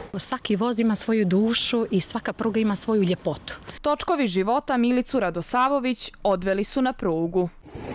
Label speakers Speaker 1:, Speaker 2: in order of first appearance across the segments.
Speaker 1: Svaki voz ima svoju dušu i svaka pruga ima svoju ljepotu.
Speaker 2: Točkovi života Milicu Radosavović odveli su na prugu.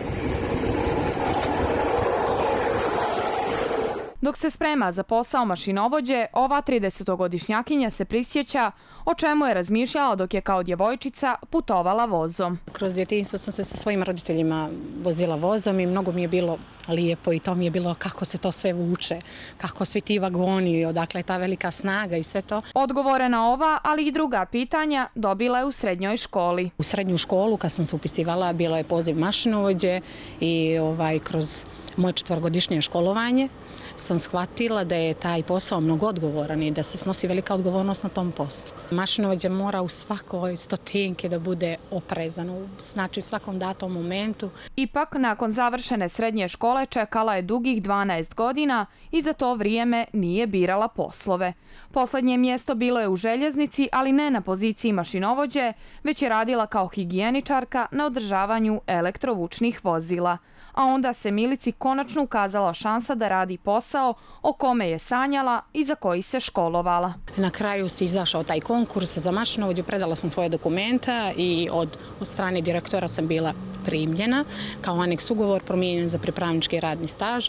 Speaker 2: Dok se sprema za posao mašinovođe, ova 30-godišnjakinja se prisjeća o čemu je razmišljala dok je kao djevojčica putovala vozom.
Speaker 1: Kroz djetinjstvo sam se sa svojim roditeljima vozila vozom i mnogo mi je bilo lijepo i to mi je bilo kako se to sve vuče, kako svi ti vagoni, odakle je ta velika snaga i sve to.
Speaker 2: Odgovore na ova, ali i druga pitanja dobila je u srednjoj školi.
Speaker 1: U srednju školu kad sam se upisivala bilo je poziv mašinovođe i kroz moje 4-godišnje školovanje sam shvatila da je taj posao mnogo odgovoran i da se snosi velika odgovornost na tom poslu. Mašinovođa mora u svakoj stotinke da bude oprezan, znači u svakom datom momentu.
Speaker 2: Ipak, nakon završene srednje škole čekala je dugih 12 godina i za to vrijeme nije birala poslove. Posljednje mjesto bilo je u željeznici, ali ne na poziciji mašinovođe, već je radila kao higijeničarka na održavanju elektrovučnih vozila. A onda se Milici konačno ukazala šansa da radi posao o kome je sanjala i za koji se školovala.
Speaker 1: Na kraju se izašao taj konkurs za mašinovođu, predala sam svoje dokumenta i od strane direktora sam bila primljena kao aneks ugovor promijenjen za pripravnički radni staž.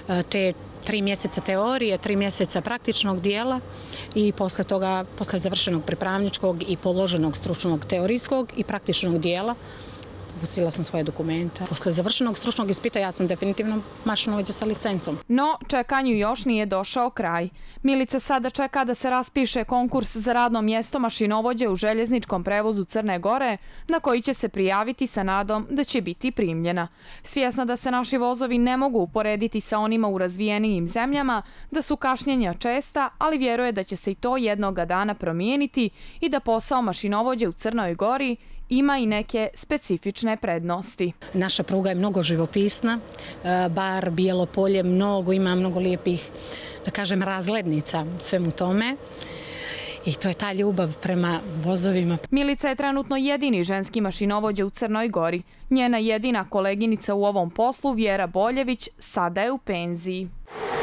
Speaker 1: Te 3 mjeseca teorije, 3 mjeseca praktičnog dijela i posle toga, posle završenog pripravničkog i položenog stručnog teorijskog i praktičnog dijela, pustila sam svoje dokumenta. Posle završenog stručnog ispita ja sam definitivno mašinovođa sa licencom.
Speaker 2: No, čekanju još nije došao kraj. Milica sada čeka da se raspiše konkurs za radno mjesto mašinovođe u željezničkom prevozu Crne Gore, na koji će se prijaviti sa nadom da će biti primljena. Svjesna da se naši vozovi ne mogu uporediti sa onima u razvijenijim zemljama, da su kašnjenja česta, ali vjeruje da će se i to jednoga dana promijeniti i da posao mašinovođe u Crnoj Gori ima i neke specifične prednosti.
Speaker 1: Naša pruga je mnogo živopisna, bar Bijelo polje ima mnogo lijepih, da kažem, razglednica svemu tome. I to je ta ljubav prema vozovima.
Speaker 2: Milica je trenutno jedini ženski mašinovođa u Crnoj Gori. Njena jedina koleginica u ovom poslu, Vjera Boljević, sada je u penziji.